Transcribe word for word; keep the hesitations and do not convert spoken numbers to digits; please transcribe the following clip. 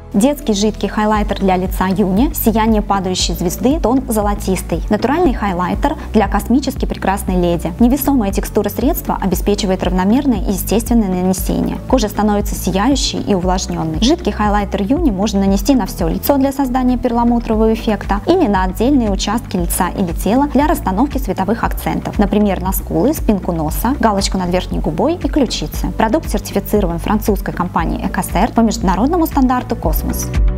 Детский жидкий хайлайтер для лица Юни «Сияние падающей звезды», тон золотистый. Натуральный хайлайтер для космически прекрасной леди. Невесомая текстура средства обеспечивает равномерное и естественное нанесение. Кожа становится сияющей и увлажненной. Жидкий хайлайтер Юни можно нанести на все лицо для создания перламутрового эффекта или на отдельные участки лица или тела для расстановки цветовых акцентов. Например, на скулы, спинку носа, галочку над верхней губой и ключицы. Продукт сертифицирован французской компанией Экосер по международному стандарту Космос.